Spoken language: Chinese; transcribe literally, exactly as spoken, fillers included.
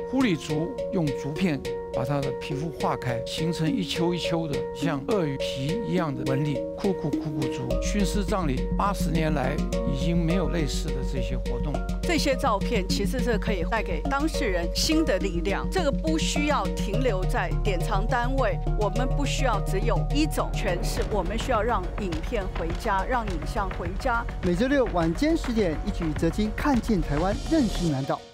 狐狸族用竹片把它的皮肤化开，形成一丘一丘的像鳄鱼皮一样的纹理。库库库库族熏尸葬礼八十年来已经没有类似的这些活动。 这些照片其实是可以带给当事人新的力量。这个不需要停留在典藏单位，我们不需要只有一种诠释，我们需要让影片回家，让影像回家。 每周六晚间十点，一举择金，看见台湾，认识南岛。